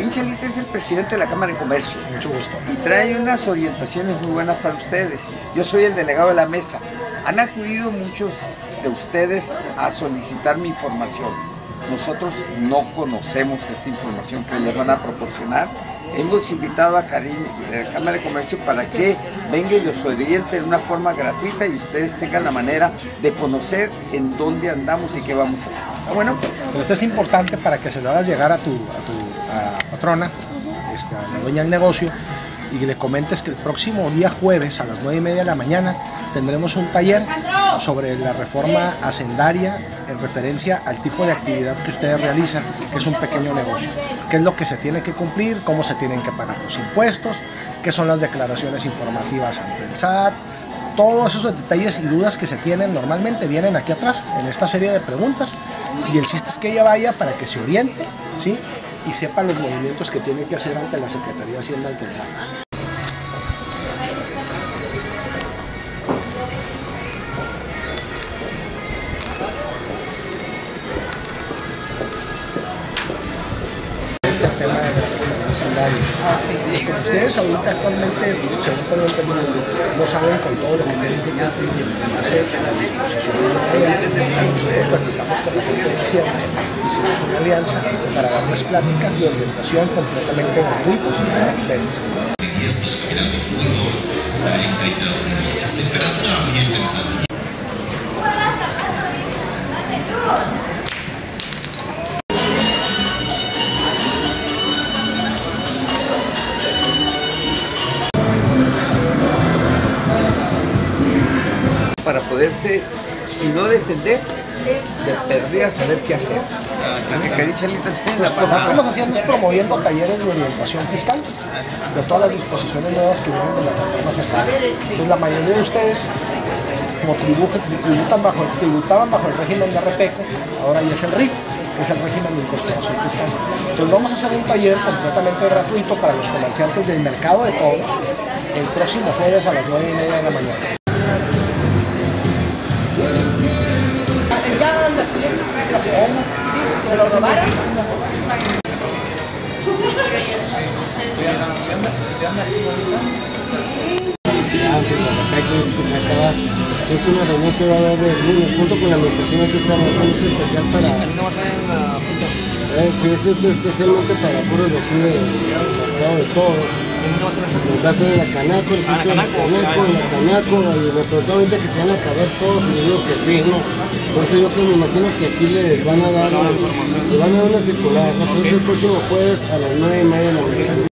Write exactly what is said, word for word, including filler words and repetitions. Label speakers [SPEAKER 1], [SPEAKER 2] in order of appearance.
[SPEAKER 1] Karim Chalita es el presidente de la Cámara de Comercio.
[SPEAKER 2] Mucho gusto.
[SPEAKER 1] Y trae unas orientaciones muy buenas para ustedes. Yo soy el delegado de la mesa. Han acudido muchos de ustedes a solicitar mi información. Nosotros no conocemos esta información que les van a proporcionar. Hemos invitado a Karim de la Cámara de Comercio para que venga y los oriente de una forma gratuita y ustedes tengan la manera de conocer en dónde andamos y qué vamos a hacer. Bueno,
[SPEAKER 2] pero esto es importante para que se lo hagas llegar a tu, a tu a patrona, este, a la dueña del negocio, y que le comentes que el próximo día jueves a las nueve y media de la mañana tendremos un taller sobre la reforma hacendaria en referencia al tipo de actividad que ustedes realizan, que es un pequeño negocio. ¿Qué es lo que se tiene que cumplir? ¿Cómo se tienen que pagar los impuestos? ¿Qué son las declaraciones informativas ante el S A T? Todos esos detalles y dudas que se tienen normalmente vienen aquí atrás en esta serie de preguntas, y el chiste es que ella vaya para que se oriente, ¿sí? Y sepa los movimientos que tiene que hacer ante la Secretaría de Hacienda, ante el S A T. El tema de la reforma hacendaria. Pues como ustedes ahorita actualmente, según tengo entendido, no saben con todo lo que tienen que cumplir y hacer las disposiciones de la ley, nosotros platicamos con la gente de Hacienda, hicimos una alianza para darles pláticas de orientación completamente gratuitas para ustedes.
[SPEAKER 3] Y esto se va mirando fluido en treinta grados, temperatura ambiente en San Luis.
[SPEAKER 1] para poderse, si no defender, de perder saber qué hacer. Así que Karim Chalita tiene la
[SPEAKER 2] Lo que
[SPEAKER 1] palabra.
[SPEAKER 2] estamos haciendo es promoviendo talleres de orientación fiscal de todas las disposiciones nuevas que vienen de la reforma hacendaria. Entonces, la mayoría de ustedes, como tributan, tributan bajo, tributaban bajo el régimen de R P C, ahora ya es el R I F, que es el régimen de incorporación fiscal. Entonces vamos a hacer un taller completamente gratuito para los comerciantes del mercado de todos el próximo jueves a las nueve y media de la mañana. ¿Me lo robaron?
[SPEAKER 4] Es una reunión que va a haber de lunes junto con la administración que estamos haciendo especial para...
[SPEAKER 2] ¿No vas a ver en la junta?
[SPEAKER 4] Eh, sí, es especialmente para puros de aquí de de todos.
[SPEAKER 2] ¿No vas a ver?
[SPEAKER 4] En caso de la Canaco, el
[SPEAKER 2] Ah,
[SPEAKER 4] curso de la Canaco, en la Canaco, y me preguntó ahorita que se van a caber todos, y le digo que sí, ¿no? Entonces yo creo, me imagino que aquí les van a dar, les van a dar una circular, ¿no? Entonces el próximo jueves a las nueve y media de la mañana.